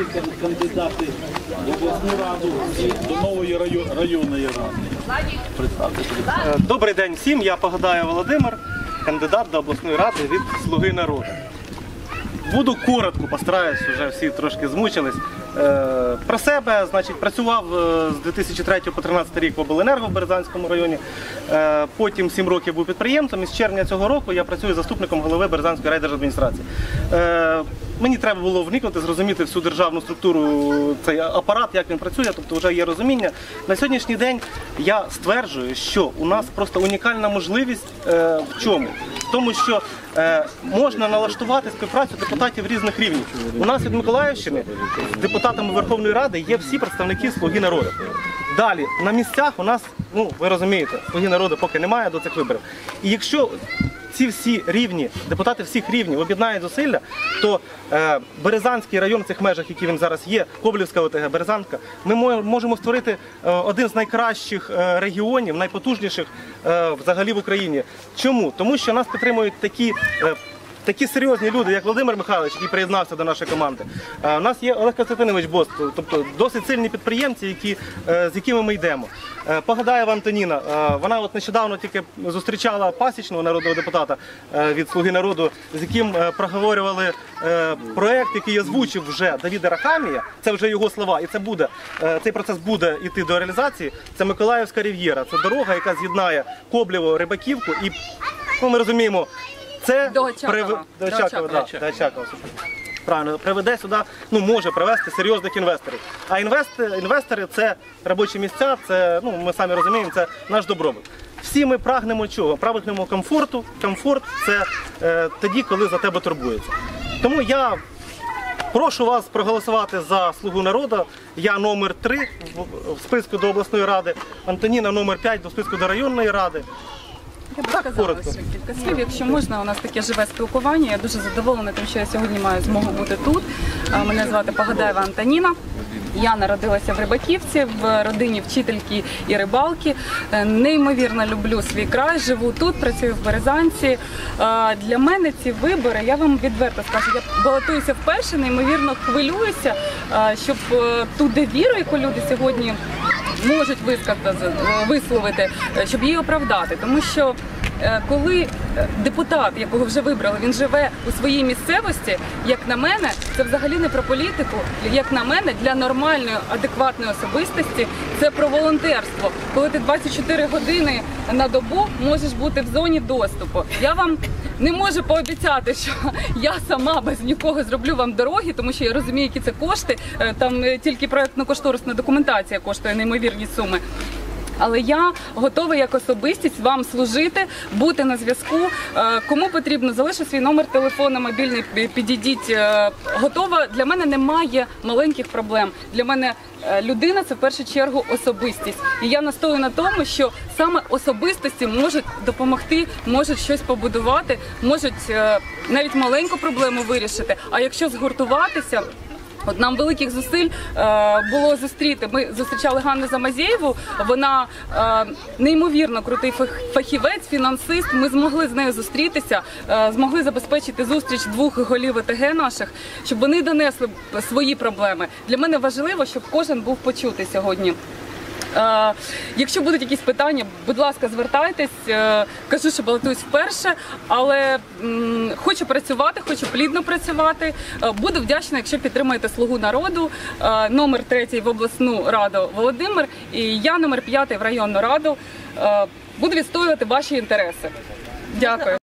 кандидати в обласну раду і до нової районної ради. Добрий день всім, я Погадаєв Володимир, кандидат до обласної ради від «Слуги народу». Буду коротко, постараюсь, вже всі трошки змучились. Про себе, значить, працював з 2003 по 2013 рік в обленерго в Березанському районі, потім 7 років був підприємцем і з червня цього року я працюю заступником голови Березанської райдержадміністрації. Мені треба було вникнути, зрозуміти всю державну структуру, цей апарат, як він працює, тобто вже є розуміння. На сьогоднішній день я стверджую, що у нас просто унікальна можливість в чому? В тому, що можна налаштувати співпрацю депутатів різних рівнів. У нас від Миколаївщини з депутатами Верховної Ради є всі представники «Слуги народу». Далі, на місцях у нас, ну, ви розумієте, «Слуги народу» поки немає до цих виборів. І якщо ці всі рівні, депутати всіх рівнів об'єднають зусилля, то Березанський район в цих межах, які він зараз є, Коблівська ОТГ, Березанка, ми можемо створити один з найкращих регіонів, найпотужніших взагалі в Україні. Чому? Тому що нас підтримують такі серйозні люди, як Володимир Михайлович, який приєднався до нашої команди. У нас є Олег Костянтинович Бост, тобто досить сильні підприємці, з якими ми йдемо. Погадаєва Антоніна, вона от нещодавно тільки зустрічала пасічного народного депутата від «Слуги народу», з яким проговорювали проєкт, який озвучив вже Давід Арахамія, це вже його слова, і цей процес буде йти до реалізації. Це Миколаївська Рів'єра, це дорога, яка з'єднає Коблєво, Рибаківку і, ну, ми розуміємо, це до Очакова. Правильно, приведе сюди, ну, може привезти серйозних інвесторів. А інвестори – це робочі місця, це, ну, ми самі розуміємо, це наш добробут. Всі ми прагнемо чого? Прагнемо комфорту. Комфорт – це тоді, коли за тебе турбується. Тому я прошу вас проголосувати за «Слугу народу». Я номер 3 в списку до обласної ради, Антоніна номер 5 до списку до районної ради. Я б сказала ще кілька слів, якщо можна, у нас таке живе спілкування. Я дуже задоволена тим, що я сьогодні маю змогу бути тут. Мене звати Погадаєва Антоніна. Я народилася в Рибаківці, в родині вчительки і рибалки. Неймовірно люблю свій край, живу тут, працюю в Березанці. Для мене ці вибори, я вам відверто скажу, я балотуюся вперше, неймовірно хвилююся, щоб ту довіру, яку люди сьогодні можуть висловити, щоб її оправдати. Тому що коли депутат, якого вже вибрали, він живе у своїй місцевості, як на мене, це взагалі не про політику, як на мене, для нормальної, адекватної особистості це про волонтерство. Коли ти 24 години на добу можеш бути в зоні доступу. Я вам не можу пообіцяти, що я сама без нікого зроблю вам дороги, тому що я розумію, які це кошти. Там тільки проєктно-кошторисна документація коштує неймовірні суми. Але я готова як особистість вам служити, бути на зв'язку. Кому потрібно, залишу свій номер телефону мобільний, підійдіть. Готова. Для мене немає маленьких проблем. Для мене людина – це в першу чергу особистість. І я настоюю на тому, що саме особистості можуть допомогти, можуть щось побудувати, можуть навіть маленьку проблему вирішити. А якщо згуртуватися, от нам великих зусиль було зустріти. Ми зустрічали Ганну Замазєєву, вона неймовірно крутий фахівець, фінансист. Ми змогли з нею зустрітися, змогли забезпечити зустріч двох голів ОТГ наших, щоб вони донесли свої проблеми. Для мене важливо, щоб кожен був почутий сьогодні. Якщо будуть якісь питання, будь ласка, звертайтесь. Кажу, що балотуюсь вперше, але хочу працювати, хочу плідно працювати. Буду вдячна, якщо підтримаєте «Слугу народу». Номер 3 в обласну раду Володимир і я номер 5 в районну раду. Буду відстоювати ваші інтереси. Дякую.